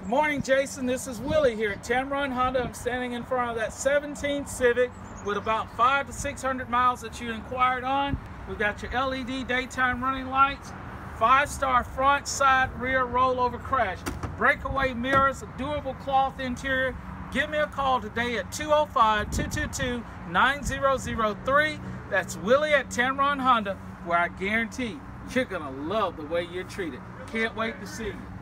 Good morning, Jason. This is Willie here at Tameron Honda. I'm standing in front of that 17 Civic with about 500 to 600 miles that you inquired on. We've got your LED daytime running lights, 5-star front, side, rear, rollover crash, breakaway mirrors, a durable cloth interior. Give me a call today at 205-222-9003. That's Willie at Tameron Honda, where I guarantee you're gonna love the way you're treated. Can't wait to see you.